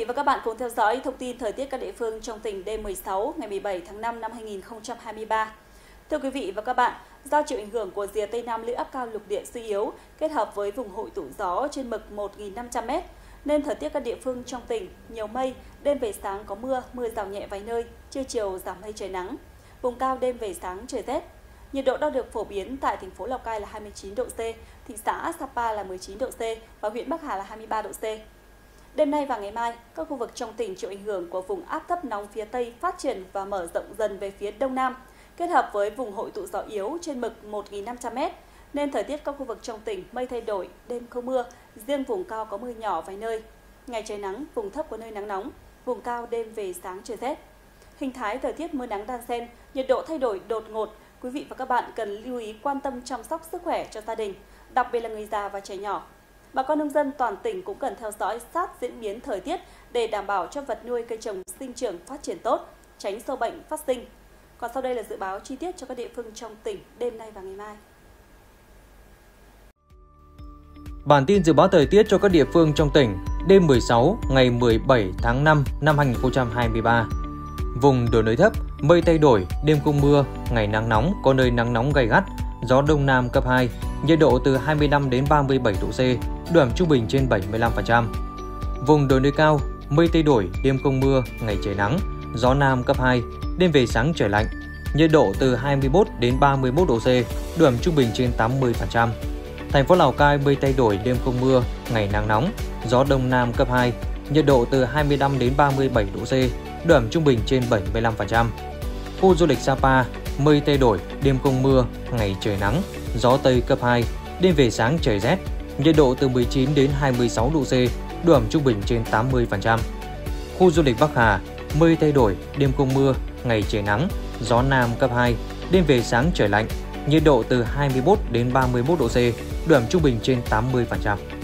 và các bạn cùng theo dõi thông tin thời tiết các địa phương trong tỉnh đêm 16 ngày 17 tháng 5 năm 2023. Thưa quý vị và các bạn, do chịu ảnh hưởng của rìa Tây Nam lưỡi áp cao lục địa suy yếu kết hợp với vùng hội tụ gió trên mực 1.500m nên thời tiết các địa phương trong tỉnh nhiều mây, đêm về sáng có mưa, mưa rào nhẹ vài nơi, trưa chiều giảm mây trời nắng. Vùng cao đêm về sáng trời rét. Nhiệt độ đo được phổ biến tại thành phố Lào Cai là 29 độ C, thị xã Sapa là 19 độ C và huyện Bắc Hà là 23 độ C. Đêm nay và ngày mai, các khu vực trong tỉnh chịu ảnh hưởng của vùng áp thấp nóng phía Tây phát triển và mở rộng dần về phía Đông Nam, kết hợp với vùng hội tụ gió yếu trên mực 1.500m, nên thời tiết các khu vực trong tỉnh mây thay đổi, đêm không mưa, riêng vùng cao có mưa nhỏ vài nơi. Ngày trời nắng, vùng thấp có nơi nắng nóng, vùng cao đêm về sáng trời rét. Hình thái thời tiết mưa nắng đan xen, nhiệt độ thay đổi đột ngột, quý vị và các bạn cần lưu ý quan tâm chăm sóc sức khỏe cho gia đình, đặc biệt là người già và trẻ nhỏ. Bà con nông dân toàn tỉnh cũng cần theo dõi sát diễn biến thời tiết để đảm bảo cho vật nuôi cây trồng sinh trưởng phát triển tốt, tránh sâu bệnh phát sinh. Còn sau đây là dự báo chi tiết cho các địa phương trong tỉnh đêm nay và ngày mai. Bản tin dự báo thời tiết cho các địa phương trong tỉnh đêm 16 ngày 17 tháng 5 năm 2023. Vùng đồi núi thấp, mây thay đổi, đêm không mưa, ngày nắng nóng, có nơi nắng nóng gay gắt, gió đông nam cấp 2, nhiệt độ từ 25 đến 37 độ C, độ ẩm trung bình trên 75%. Vùng đồi núi cao, mây thay đổi, đêm không mưa, ngày trời nắng, gió nam cấp 2, đêm về sáng trời lạnh, nhiệt độ từ 21 đến 31 độ C, độ ẩm trung bình trên 80%. Thành phố Lào Cai mây thay đổi, đêm không mưa, ngày nắng nóng, gió đông nam cấp 2, nhiệt độ từ 25 đến 37 độ C, độ ẩm trung bình trên 75%. Khu du lịch Sapa, mây thay đổi, đêm không mưa, ngày trời nắng, gió Tây cấp 2, đêm về sáng trời rét, nhiệt độ từ 19 đến 26 độ C, độ ẩm trung bình trên 80%. Khu du lịch Bắc Hà, mây thay đổi, đêm không mưa, ngày trời nắng, gió Nam cấp 2, đêm về sáng trời lạnh, nhiệt độ từ 21 đến 31 độ C, độ ẩm trung bình trên 80%.